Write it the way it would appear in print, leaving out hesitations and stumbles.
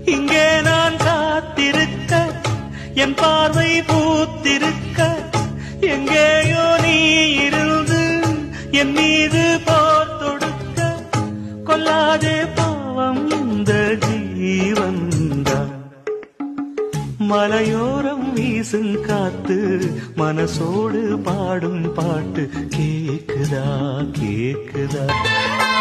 இங்கே நான் காத்திருக்க என் பார்வை பூத்திருக்க எங்கேயோ நீ இருந்து என் மீது போர் தொடுக்க கொல்லாதே பாவம் இந்த ஜீவன்தான் மலையோரம் வீசும் காத்து மனசோடு பாடும் பாட்டு கேக்குதா கேக்குதா